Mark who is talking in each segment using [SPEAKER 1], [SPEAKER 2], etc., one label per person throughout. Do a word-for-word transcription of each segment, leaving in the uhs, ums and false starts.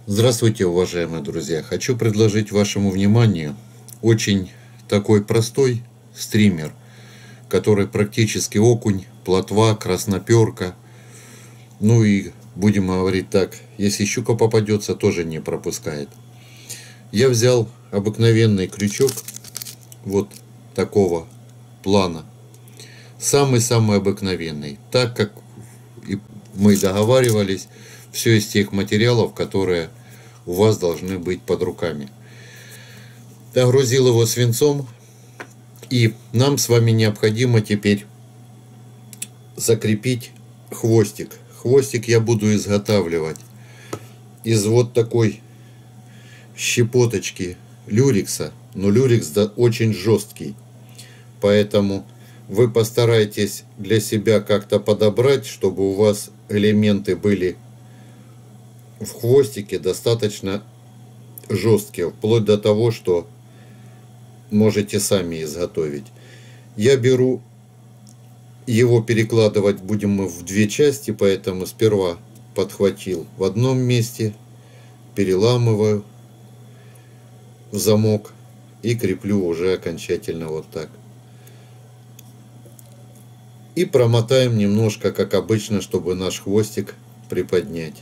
[SPEAKER 1] Здравствуйте, уважаемые друзья! Хочу предложить вашему вниманию очень такой простой стример, который практически окунь, плотва, красноперка. Ну и, будем говорить так, если щука попадется, тоже не пропускает. Я взял обыкновенный крючок вот такого плана. Самый-самый обыкновенный. Так как и мы договаривались, все из тех материалов, которые у вас должны быть под руками. Нагрузил его свинцом, и нам с вами необходимо теперь закрепить хвостик. Хвостик я буду изготавливать из вот такой щепоточки люрекса, но люрекс да, очень жесткий, поэтому вы постарайтесь для себя как-то подобрать, чтобы у вас элементы были в хвостике достаточно жесткие, вплоть до того, что можете сами изготовить. Я беру его, перекладывать будем мы в две части, поэтому сперва подхватил в одном месте, переламываю в замок и креплю уже окончательно вот так. И промотаем немножко, как обычно, чтобы наш хвостик приподнять.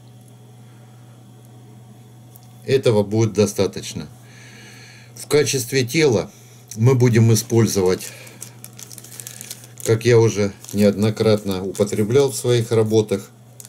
[SPEAKER 1] Этого будет достаточно. В качестве тела мы будем использовать, как я уже неоднократно употреблял в своих работах,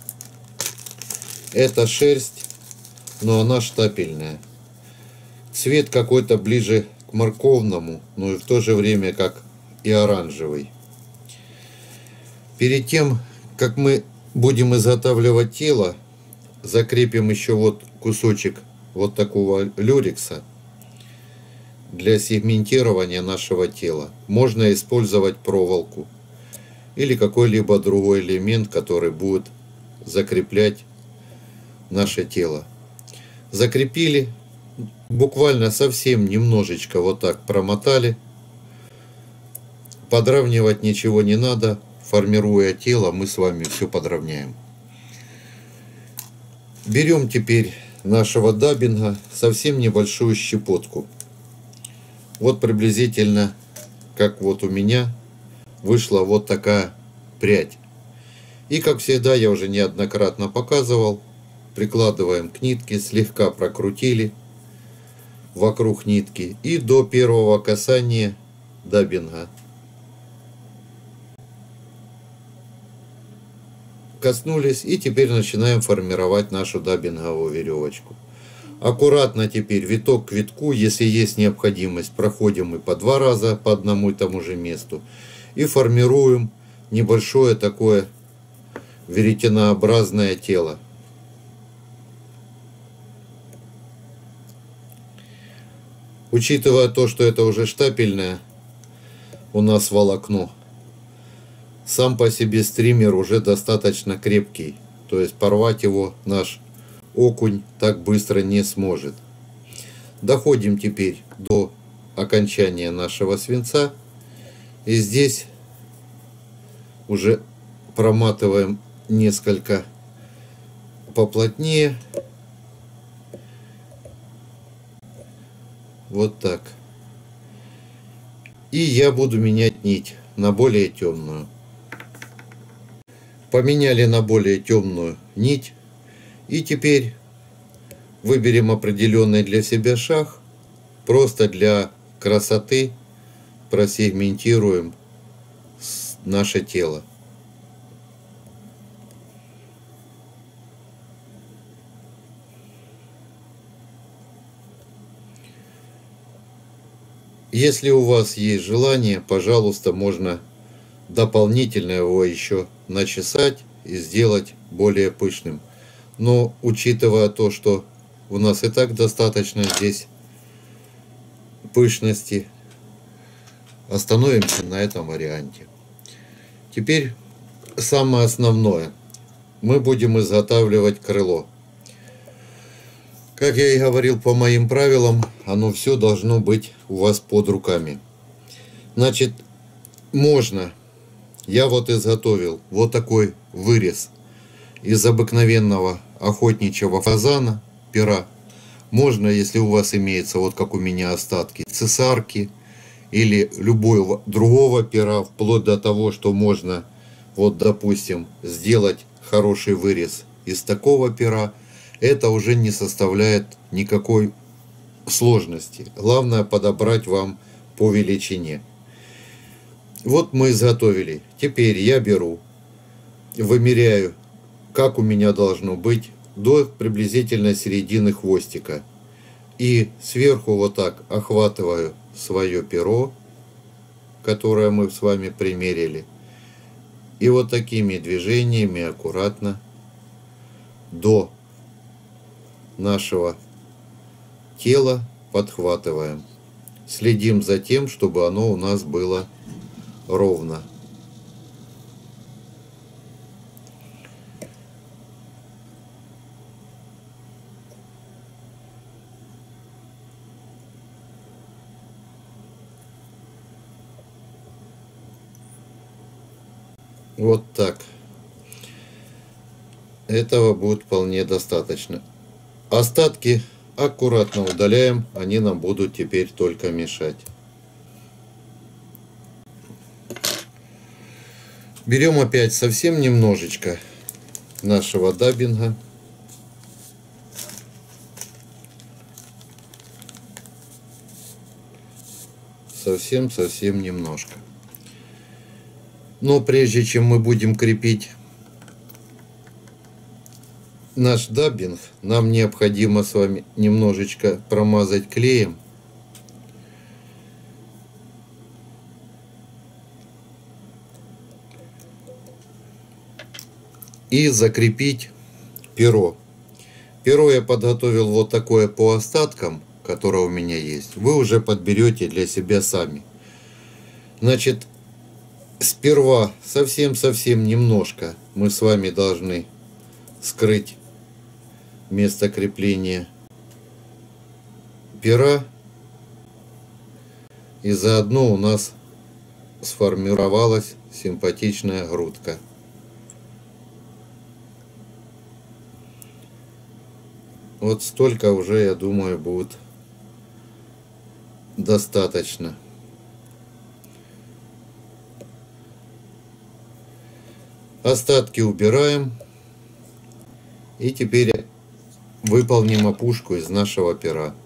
[SPEAKER 1] это шерсть, но она штапельная. Цвет какой-то ближе к морковному, но и в то же время как и оранжевый. Перед тем, как мы будем изготавливать тело, закрепим еще вот кусочек вот такого люрекса для сегментирования нашего тела. Можно использовать проволоку или какой-либо другой элемент, который будет закреплять наше тело. Закрепили, буквально совсем немножечко вот так промотали. Подравнивать ничего не надо. Формируя тело, мы с вами все подровняем. Берем теперь нашего даббинга совсем небольшую щепотку. Вот приблизительно, как вот у меня, вышла вот такая прядь. И как всегда, я уже неоднократно показывал, прикладываем к нитке, слегка прокрутили вокруг нитки и до первого касания даббинга. Коснулись, и теперь начинаем формировать нашу даббинговую веревочку. Аккуратно теперь виток к витку, если есть необходимость, проходим мы по два раза по одному и тому же месту и формируем небольшое такое веретенообразное тело. Учитывая то, что это уже штапельное у нас волокно, сам по себе стример уже достаточно крепкий, то есть порвать его наш окунь так быстро не сможет. Доходим теперь до окончания нашего свинца, и здесь уже проматываем несколько поплотнее, вот так. И я буду менять нить на более темную. Поменяли на более темную нить. И теперь выберем определенный для себя шаг. Просто для красоты просегментируем наше тело. Если у вас есть желание, пожалуйста, можно дополнительно его еще начесать и сделать более пышным. Но учитывая то, что у нас и так достаточно здесь пышности, остановимся на этом варианте. Теперь самое основное. Мы будем изготавливать крыло. Как я и говорил, по моим правилам, оно все должно быть у вас под руками. Значит, можно... Я вот изготовил вот такой вырез из обыкновенного охотничьего фазана пера. Можно, если у вас имеется, вот как у меня, остатки цесарки или любого другого пера, вплоть до того, что можно, вот допустим, сделать хороший вырез из такого пера, это уже не составляет никакой сложности. Главное подобрать вам по величине. Вот мы изготовили. Теперь я беру, вымеряю, как у меня должно быть, до приблизительно середины хвостика. И сверху вот так охватываю свое перо, которое мы с вами примерили. И вот такими движениями аккуратно до нашего тела подхватываем. Следим за тем, чтобы оно у нас было ровно. Вот так. Этого будет вполне достаточно. Остатки аккуратно удаляем, они нам будут теперь только мешать. Берем опять совсем немножечко нашего даббинга. Совсем-совсем немножко. Но прежде чем мы будем крепить наш даббинг, нам необходимо с вами немножечко промазать клеем. И закрепить перо. Перо я подготовил вот такое по остаткам, которое у меня есть. Вы уже подберете для себя сами. Значит, сперва совсем-совсем немножко мы с вами должны скрыть место крепления пера. И заодно у нас сформировалась симпатичная грудка. Вот столько уже, я думаю, будет достаточно. Остатки убираем. И теперь выполним опушку из нашего пера.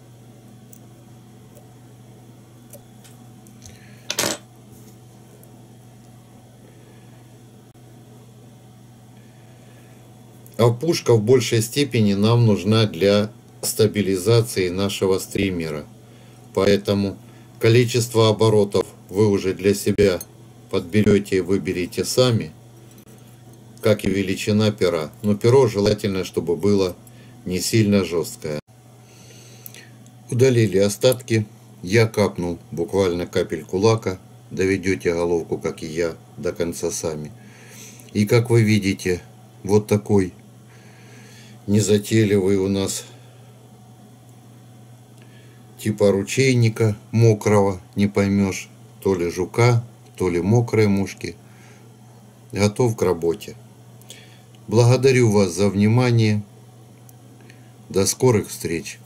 [SPEAKER 1] Опушка в большей степени нам нужна для стабилизации нашего стримера. Поэтому количество оборотов вы уже для себя подберете и выберете сами, как и величина пера. Но перо желательно, чтобы было не сильно жесткое. Удалили остатки. Я капнул буквально капельку лака. Доведете головку, как и я, до конца сами. И как вы видите, вот такой незатейливый у нас типа ручейника мокрого, не поймешь, то ли жука, то ли мокрой мушки, готов к работе. Благодарю вас за внимание. До скорых встреч.